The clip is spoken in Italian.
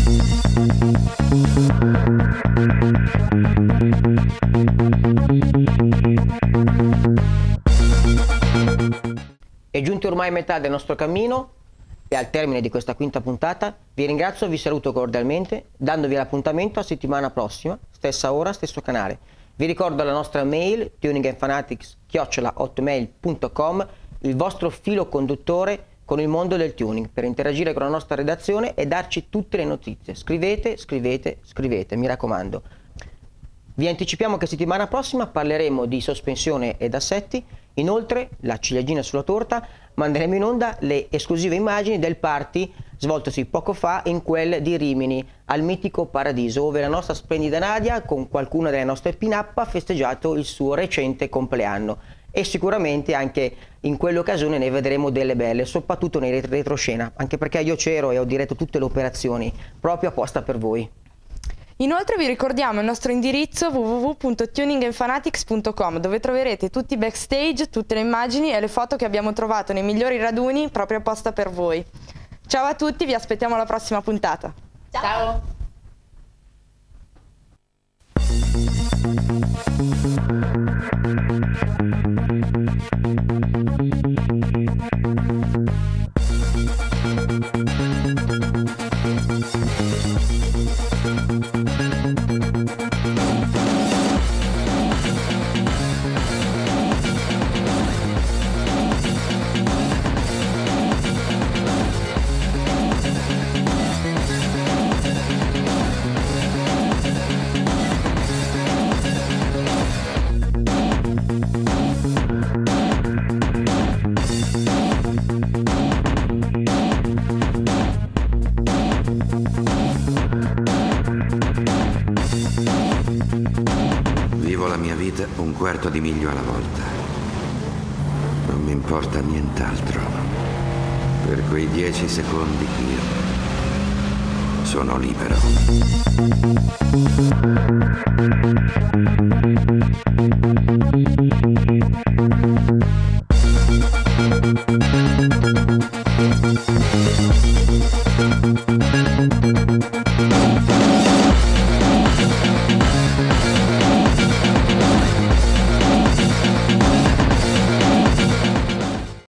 È giunta ormai metà del nostro cammino e al termine di questa quinta puntata vi ringrazio e vi saluto cordialmente, dandovi l'appuntamento a settimana prossima, stessa ora, stesso canale. Vi ricordo la nostra mail tuningandfanatics@hotmail.com, il vostro filo conduttore con il mondo del tuning, per interagire con la nostra redazione e darci tutte le notizie. Scrivete, scrivete, scrivete, mi raccomando. Vi anticipiamo che settimana prossima parleremo di sospensione ed assetti. Inoltre, la ciliegina sulla torta, manderemo in onda le esclusive immagini del party svoltosi poco fa in quel di Rimini, al mitico Paradiso, dove la nostra splendida Nadia, con qualcuna delle nostre pin-up, ha festeggiato il suo recente compleanno. E sicuramente anche in quell'occasione ne vedremo delle belle, soprattutto nei retroscena, anche perché io c'ero e ho diretto tutte le operazioni, proprio apposta per voi. Inoltre vi ricordiamo il nostro indirizzo www.tuningandfanatics.com, dove troverete tutti i backstage, tutte le immagini e le foto che abbiamo trovato nei migliori raduni proprio apposta per voi. Ciao a tutti, vi aspettiamo alla prossima puntata. Ciao! Vivo la mia vita un quarto di miglio alla volta. Non mi importa nient'altro. Per quei 10 secondi io sono libero.